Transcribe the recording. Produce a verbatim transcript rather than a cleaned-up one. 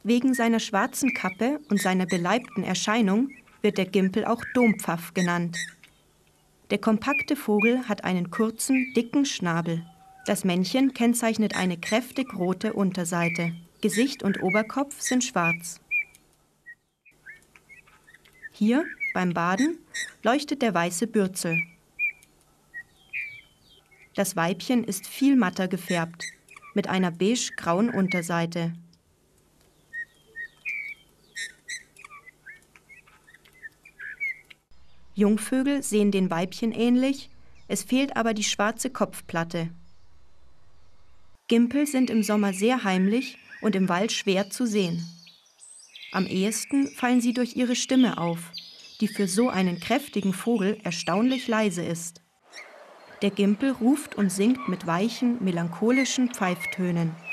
Wegen seiner schwarzen Kappe und seiner beleibten Erscheinung wird der Gimpel auch Dompfaff genannt. Der kompakte Vogel hat einen kurzen, dicken Schnabel. Das Männchen kennzeichnet eine kräftig rote Unterseite. Gesicht und Oberkopf sind schwarz. Hier, beim Baden, leuchtet der weiße Bürzel. Das Weibchen ist viel matter gefärbt, mit einer beige-grauen Unterseite. Jungvögel sehen den Weibchen ähnlich, es fehlt aber die schwarze Kopfplatte. Gimpel sind im Sommer sehr heimlich und im Wald schwer zu sehen. Am ehesten fallen sie durch ihre Stimme auf, die für so einen kräftigen Vogel erstaunlich leise ist. Der Gimpel ruft und singt mit weichen, melancholischen Pfeiftönen.